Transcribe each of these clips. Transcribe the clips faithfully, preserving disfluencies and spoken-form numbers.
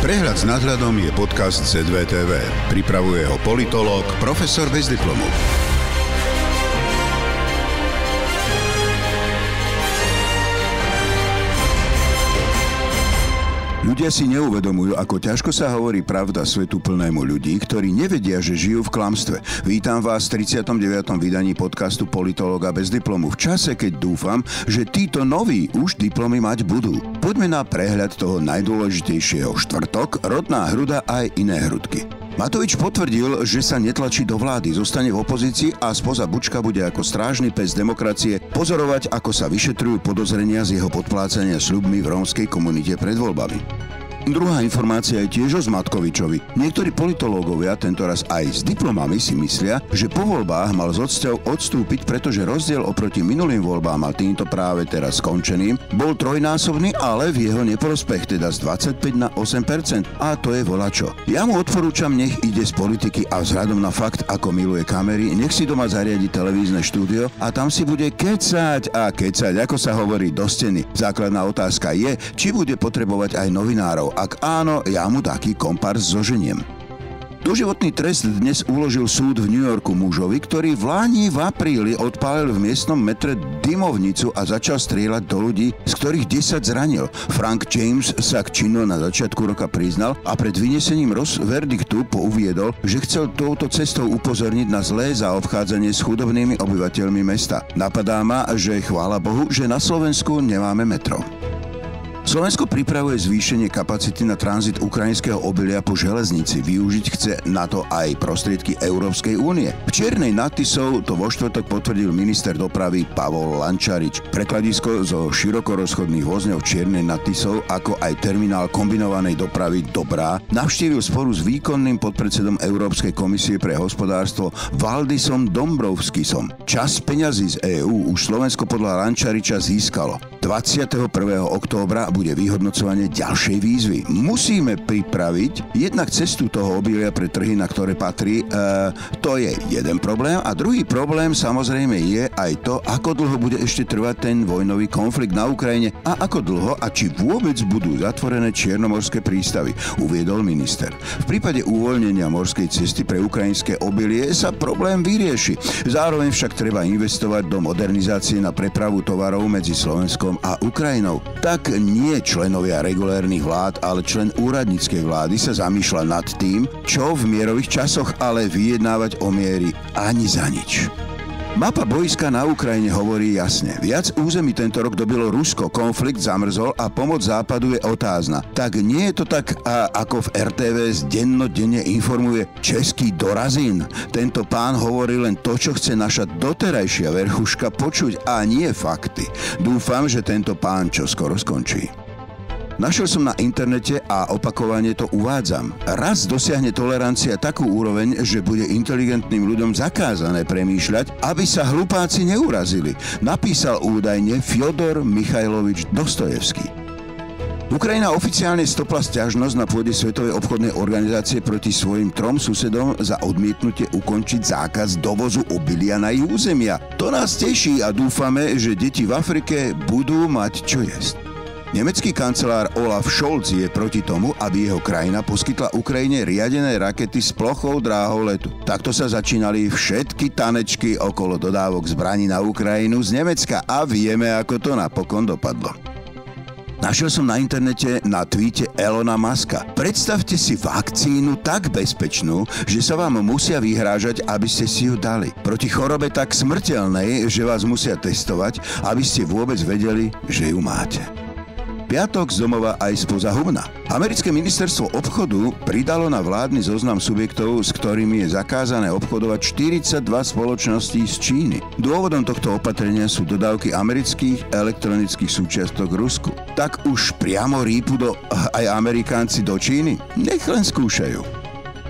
Prehľad s nadhľadom je podcast zet vé té vé. Pripravuje ho politológ, profesor bez diplomu. Ľudia si neuvedomujú, ako ťažko sa hovorí pravda svetu plnému ľudí, ktorí nevedia, že žijú v klamstve. Vítam vás v tridsiatom deviatom vydaní podcastu Politológa bez diplomu. V čase, keď dúfam, že títo noví už diplomy mať budú. Poďme na prehľad toho najdôležitejšieho. Štvrtok, rodná hruda a aj iné hrudky. Matovič potvrdil, že sa netlačí do vlády, zostane v opozícii a spoza Bučka bude ako strážny pes demokracie pozorovať, ako sa vyšetrujú podozrenia z jeho podplácania sľubmi v rómskej komunite pred voľbami. Druhá informácia je tiež o Zmatkovičovi. Niektorí politológovia, tentoraz aj s diplomami, si myslia, že po voľbách mal z odsťov odstúpiť, pretože rozdiel oproti minulým voľbám a týmto práve teraz skončeným bol trojnásobný, ale v jeho neprospech, teda z dvadsaťpäť na osem percent. A to je voľačo. Ja mu odporúčam, nech ide z politiky a vzhľadom na fakt, ako miluje kamery, nech si doma zariadi televízne štúdio a tam si bude kecať a kecať, ako sa hovorí, do steny. Základná otázka je, či bude potrebovať aj novinárov. Ak áno, ja mu taký kompárs zoženiem. Doživotný trest dnes uložil súd v New Yorku mužovi, ktorý v Lani v apríli odpálil v miestnom metre dymovnicu a začal strieľať do ľudí, z ktorých desať zranil. Frank James sa k činu na začiatku roka priznal a pred vynesením rozverdiktu pouviedol, že chcel touto cestou upozorniť na zlé zaobchádzanie s chudobnými obyvateľmi mesta. Napadá ma, že chvála Bohu, že na Slovensku nemáme metro. Slovensko pripravuje zvýšenie kapacity na tranzit ukrajinského obilia po železnici. Využiť chce na to aj prostriedky Európskej únie. V Čiernej nad Tisou to vo štvrtok potvrdil minister dopravy Pavol Lančarič. Prekladisko zo širokorozchodných vozňov Čiernej nad Tisou, ako aj terminál kombinovanej dopravy Dobrá, navštívil spolu s výkonným podpredsedom Európskej komisie pre hospodárstvo Valdisom Dombrovskisom. Časť peňazí z EÚ už Slovensko podľa Lančariča získalo. dvadsiateho prvého októbra bude vyhodnocovanie ďalšej výzvy. Musíme pripraviť jednak cestu toho obilia pre trhy, na ktoré patrí. E, to je jeden problém. A druhý problém samozrejme je aj to, ako dlho bude ešte trvať ten vojnový konflikt na Ukrajine a ako dlho a či vôbec budú zatvorené čiernomorské prístavy, uviedol minister. V prípade uvoľnenia morskej cesty pre ukrajinské obilie sa problém vyrieši. Zároveň však treba investovať do modernizácie na prepravu tovarov medzi Slovenskom a Ukrajinou. Tak nie členovia regulérnych vlád, ale člen úradníckej vlády sa zamýšľa nad tým, čo v mierových časoch, ale vyjednávať o miery ani za nič. Mapa boiska na Ukrajine hovorí jasne. Viac území tento rok dobilo Rusko, konflikt zamrzol a pomoc západu je otázna. Tak nie je to tak, a, ako v er té vé dennodenne informuje český Dorazín. Tento pán hovorí len to, čo chce naša doterajšia verchuška počuť a nie fakty. Dúfam, že tento pán čoskoro skončí. Našiel som na internete a opakovane to uvádzam. Raz dosiahne tolerancia takú úroveň, že bude inteligentným ľuďom zakázané premýšľať, aby sa hlupáci neurazili. Napísal údajne Fjodor Michajlovič Dostojevský. Ukrajina oficiálne stopla sťažnosť na pôde Svetovej obchodnej organizácie proti svojim trom susedom za odmietnutie ukončiť zákaz dovozu obilia na ich územia. To nás teší a dúfame, že deti v Afrike budú mať čo jesť. Nemecký kancelár Olaf Scholz je proti tomu, aby jeho krajina poskytla Ukrajine riadené rakety s plochou dráhou letu. Takto sa začínali všetky tanečky okolo dodávok zbraní na Ukrajinu z Nemecka a vieme, ako to napokon dopadlo. Našiel som na internete na tweete Elona Muska. Predstavte si vakcínu tak bezpečnú, že sa vám musia vyhrážať, aby ste si ju dali. Proti chorobe tak smrteľnej, že vás musia testovať, aby ste vôbec vedeli, že ju máte. Piatok z domova aj spoza humna. Americké ministerstvo obchodu pridalo na vládny zoznam subjektov, s ktorými je zakázané obchodovať štyridsaťdva spoločností z Číny. Dôvodom tohto opatrenia sú dodávky amerických elektronických súčiastok Rusku. Tak už priamo rýpu do, aj Amerikánci do Číny? Nech len skúšajú.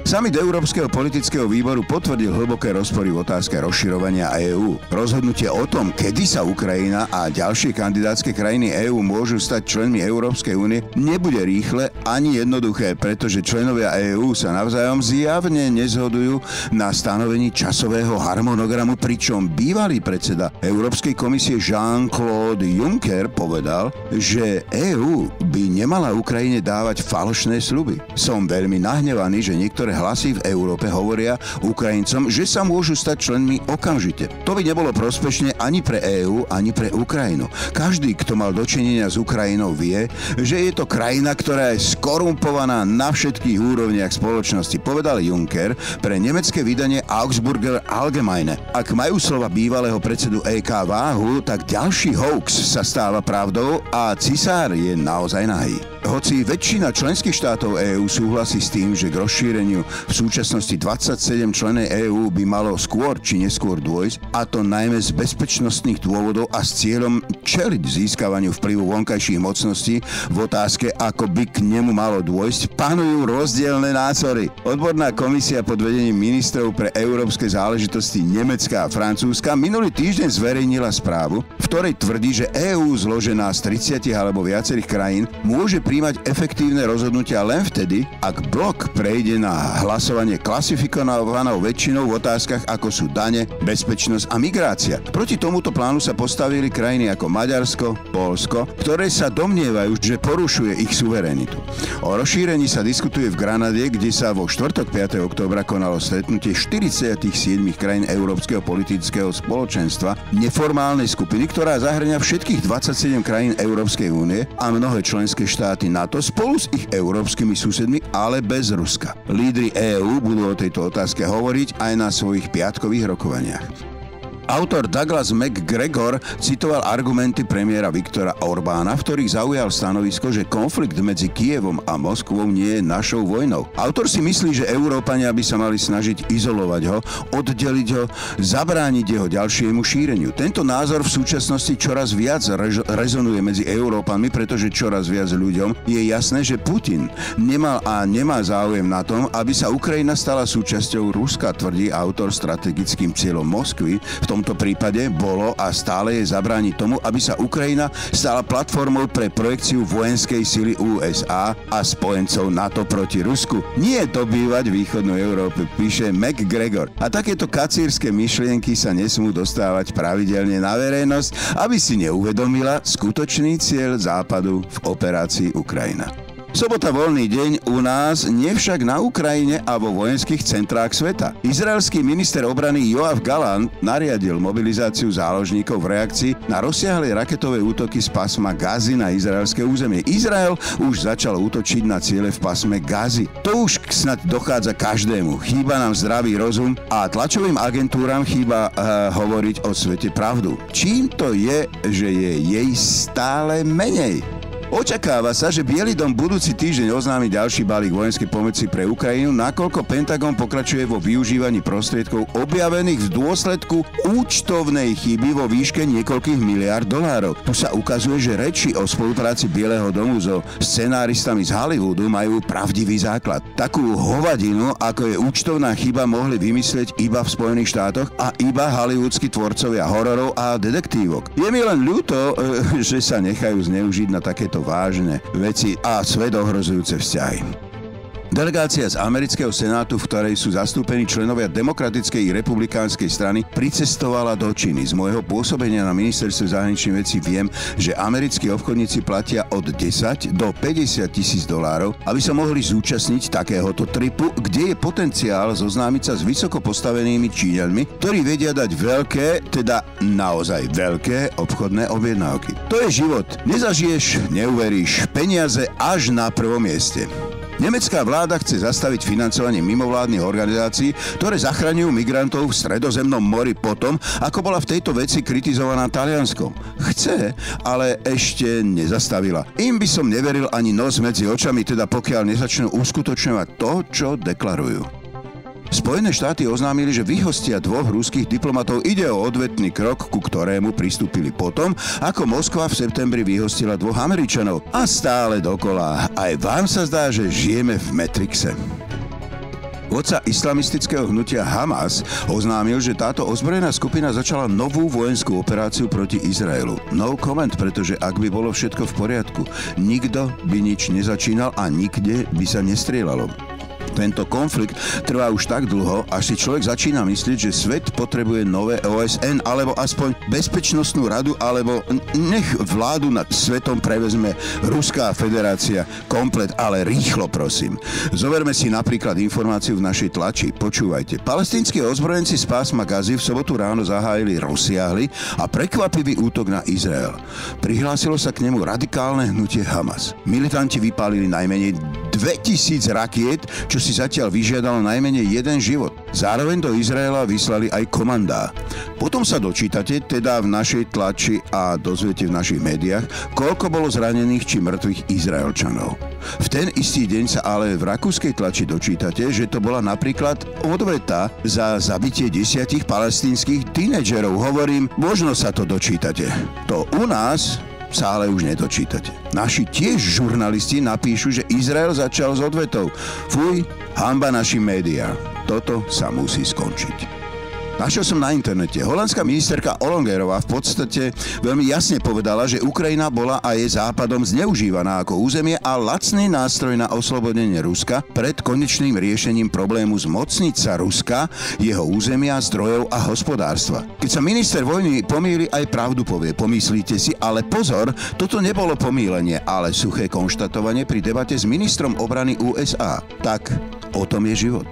Summit Európskeho politického výboru potvrdil hlboké rozpory v otázke rozširovania EÚ. Rozhodnutie o tom, kedy sa Ukrajina a ďalšie kandidátske krajiny EÚ môžu stať členmi Európskej únie, nebude rýchle ani jednoduché, pretože členovia EÚ sa navzájom zjavne nezhodujú na stanovení časového harmonogramu, pričom bývalý predseda Európskej komisie Jean-Claude Juncker povedal, že EÚ by nemala Ukrajine dávať falošné sľuby. Som veľmi nahnevaný, že niektoré hlasy v Európe hovoria Ukrajincom, že sa môžu stať členmi okamžite. To by nebolo prospešné ani pre EÚ, ani pre Ukrajinu. Každý, kto mal dočinenia s Ukrajinou, vie, že je to krajina, ktorá je skorumpovaná na všetkých úrovniach spoločnosti, povedal Juncker pre nemecké vydanie Augsburger Allgemeine. Ak majú slova bývalého predsedu é ká váhu, tak ďalší hoax sa stáva pravdou a cisár je naozaj nahý. Hoci väčšina členských štátov EÚ súhlasí s tým, že k rozšíreniu v súčasnosti dvadsaťsedem členov EÚ by malo skôr či neskôr dôjsť, a to najmä z bezpečnostných dôvodov a s cieľom čeliť získavaniu vplyvu vonkajších mocností v otázke, ako by k nemu malo dôjsť, panujú rozdielne názory. Odborná komisia pod vedením ministrov pre európske záležitosti Nemecka a Francúzska minulý týždeň zverejnila správu, v ktorej tvrdí, že EÚ zložená z tridsať alebo viacerých krajín môže príjmať efektívne rozhodnutia len vtedy, ak blok prejde na hlasovanie klasifikovanou väčšinou v otázkach ako sú dane, bezpečnosť a migrácia. Proti tomuto plánu sa postavili krajiny ako Maďarsko, Poľsko, ktoré sa domnievajú, že porušuje ich suverenitu. O rozšírení sa diskutuje v Granade, kde sa vo štvrtok piateho októbra konalo stretnutie štyridsaťsedem krajín Európskeho politického spoločenstva, neformálnej skupiny, ktorá zahŕňa všetkých dvadsaťsedem krajín Európskej únie a mnohé členské štáty NATO spolu s ich európskymi susedmi, ale bez Ruska. Lídri EÚ budú o tejto otázke hovoriť aj na svojich piatkových rokovaniach. Autor Douglas MacGregor citoval argumenty premiéra Viktora Orbána, v ktorých zaujal stanovisko, že konflikt medzi Kyjevom a Moskvou nie je našou vojnou. Autor si myslí, že Európania by sa mali snažiť izolovať ho, oddeliť ho, zabrániť jeho ďalšiemu šíreniu. Tento názor v súčasnosti čoraz viac rež- rezonuje medzi Európanmi, pretože čoraz viac ľuďom je jasné, že Putin nemal a nemá záujem na tom, aby sa Ukrajina stala súčasťou Ruska, tvrdí autor. Strategickým cieľom Moskvy v tomto prípade bolo a stále je zabrániť tomu, aby sa Ukrajina stala platformou pre projekciu vojenskej sily ú es á a spojencov NATO proti Rusku. Nie dobývať východnú Európu, píše MacGregor. A takéto kacírske myšlienky sa nesmú dostávať pravidelne na verejnosť, aby si neuvedomila skutočný cieľ Západu v operácii Ukrajina. Sobota voľný deň u nás, nevšak na Ukrajine a vo vojenských centrách sveta. Izraelský minister obrany Joav Galant nariadil mobilizáciu záložníkov v reakcii na rozsiahle raketové útoky z pásma Gazy na izraelské územie. Izrael už začal útočiť na ciele v pásme Gazy. To už snad dochádza každému. Chýba nám zdravý rozum a tlačovým agentúram chýba uh, hovoriť o svete pravdu. Čím to je, že je jej stále menej? Očakáva sa, že Biely dom budúci týždeň oznámi ďalší balík vojenskej pomoci pre Ukrajinu, nakoľko Pentagon pokračuje vo využívaní prostriedkov objavených v dôsledku účtovnej chyby vo výške niekoľkých miliárd dolárov. Tu sa ukazuje, že reči o spolupráci Bieleho domu so scenáristami z Hollywoodu majú pravdivý základ. Takú hovadinu, ako je účtovná chyba, mohli vymyslieť iba v Spojených štátoch a iba hollywoodskí tvorcovia hororov a detektívok. Je mi len ľúto, že sa nechajú zneužiť na takéto vážne veci a svet ohrozujúce vzťahy. Delegácia z amerického senátu, v ktorej sú zastúpení členovia demokratickej i republikánskej strany, pricestovala do Číny. Z môjho pôsobenia na ministerstve zahraničných vecí viem, že americkí obchodníci platia od desať do päťdesiat tisíc dolárov, aby sa mohli zúčastniť takéhoto tripu, kde je potenciál zoznámiť sa s vysoko postavenými Číňanmi, ktorí vedia dať veľké, teda naozaj veľké obchodné objednávky. To je život. Nezažiješ, neuveríš. Peniaze až na prvom mieste. Nemecká vláda chce zastaviť financovanie mimovládnych organizácií, ktoré zachraňujú migrantov v Stredozemnom mori potom, ako bola v tejto veci kritizovaná Talianskom. Chce, ale ešte nezastavila. Im by som neveril ani nos medzi očami, teda pokiaľ nezačnú uskutočňovať to, čo deklarujú. Spojené štáty oznámili, že vyhostia dvoch ruských diplomatov. Ide o odvetný krok, ku ktorému pristúpili potom, ako Moskva v septembri vyhostila dvoch Američanov. A stále dokola. Aj vám sa zdá, že žijeme v Matrixe. Vodca islamistického hnutia Hamas oznámil, že táto ozbrojená skupina začala novú vojenskú operáciu proti Izraelu. No comment, pretože ak by bolo všetko v poriadku, nikto by nič nezačínal a nikde by sa nestrieľalo. Tento konflikt trvá už tak dlho, až si človek začína myslieť, že svet potrebuje nové ó es en alebo aspoň bezpečnostnú radu, alebo nech vládu nad svetom prevezme Ruská federácia komplet, ale rýchlo prosím. Zoberme si napríklad informáciu v našej tlači. Počúvajte. Palestínski ozbrojenci z pásma Gazy v sobotu ráno zahájili rozsiahly a prekvapivý útok na Izrael. Prihlásilo sa k nemu radikálne hnutie Hamas. Militanti vypálili najmenej dvetisíc rakiet, čo si zatiaľ vyžiadalo najmenej jeden život. Zároveň do Izraela vyslali aj komandá. Potom sa dočítate, teda v našej tlači a dozviete v našich médiách, koľko bolo zranených či mŕtvych Izraelčanov. V ten istý deň sa ale v rakúskej tlači dočítate, že to bola napríklad odveta za zabitie desiatich palestínskych tínedžerov. Hovorím, možno sa to dočítate. To u nás sa ale už nedočítate. Naši tiež žurnalisti napíšu, že Izrael začal s odvetou. Fuj, hanba našim médiám. Toto sa musí skončiť. Našiel som na internete. Holandská ministerka Ollongherová v podstate veľmi jasne povedala, že Ukrajina bola a je Západom zneužívaná ako územie a lacný nástroj na oslobodenie Ruska pred konečným riešením problému zmocniť sa Ruska, jeho územia, zdrojov a hospodárstva. Keď sa minister vojny pomýli, aj pravdu povie. Pomyslíte si, ale pozor, toto nebolo pomýlenie, ale suché konštatovanie pri debate s ministrom obrany ú es á. Tak, o tom je život.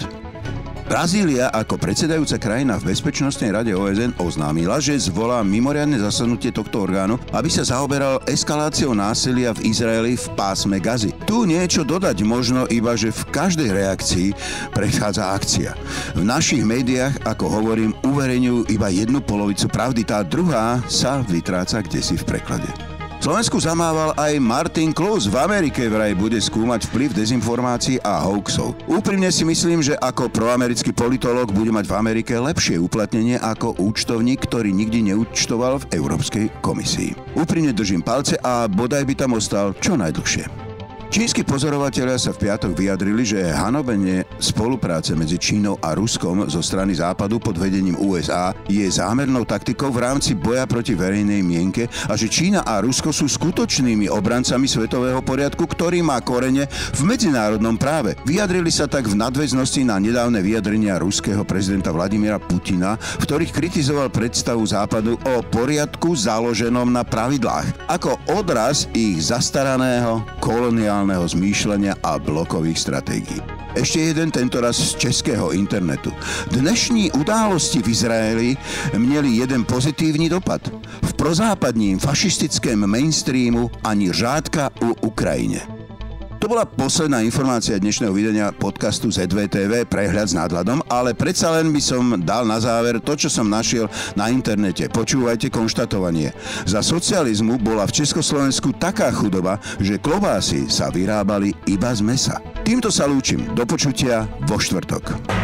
Brazília ako predsedajúca krajina v Bezpečnostnej rade ó es en oznámila, že zvolá mimoriadne zasadnutie tohto orgánu, aby sa zaoberal eskaláciou násilia v Izraeli v pásme Gazy. Tu niečo dodať možno iba, že v každej reakcii prechádza akcia. V našich médiách, ako hovorím, uverejňujú iba jednu polovicu pravdy, tá druhá sa vytráca kdesi v preklade. Slovensku zamával aj Martin Klus. V Amerike vraj bude skúmať vplyv dezinformácií a hoaxov. Úprimne si myslím, že ako proamerický politológ bude mať v Amerike lepšie uplatnenie ako účtovník, ktorý nikdy neúčtoval v Európskej komisii. Úprimne držím palce a bodaj by tam ostal čo najdlhšie. Čínsky pozorovatelia sa v piatok vyjadrili, že hanobenie spolupráce medzi Čínou a Ruskom zo strany Západu pod vedením ú es á je zámernou taktikou v rámci boja proti verejnej mienke a že Čína a Rusko sú skutočnými obrancami svetového poriadku, ktorý má korene v medzinárodnom práve. Vyjadrili sa tak v nadväznosti na nedávne vyjadrenia ruského prezidenta Vladimíra Putina, v ktorých kritizoval predstavu Západu o poriadku založenom na pravidlách, ako odraz ich zastaraného koloniálneho zmýšľania a blokových stratégií. Ešte jeden, tentoraz z českého internetu. Dnešní události v Izraeli měli jeden pozitívny dopad. V prozápadním fašistickém mainstreamu ani řádka u Ukrajine. To bola posledná informácia dnešného vydania podcastu zet vé té vé Prehľad s nadhľadom, ale predsa len by som dal na záver to, čo som našiel na internete. Počúvajte konštatovanie. Za socializmu bola v Československu taká chudoba, že klobásy sa vyrábali iba z mesa. Týmto sa lúčim. Do počutia vo štvrtok.